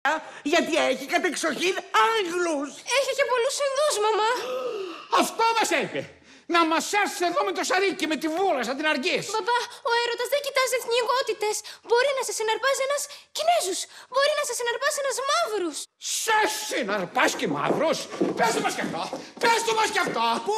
γιατί έχει κατεξοχήν Άγγλους. Έχει και πολλούς Ινδούς, μαμά. Αυτό μας είπε. Να μας έρθει εδώ με το σαρίκι, με τη βούλα, σαν την αργής. Παπά, ο έρωτας δεν κοιτάζει εθνικότητες. Μπορεί να σε συναρπάζει ένας Κινέζους. Μπορεί να σε συναρπάσει ένας Μαύρους. Σε συναρπάς και Μαύρος. Πες το μας κι αυτό. Πες το μας κι αυτό.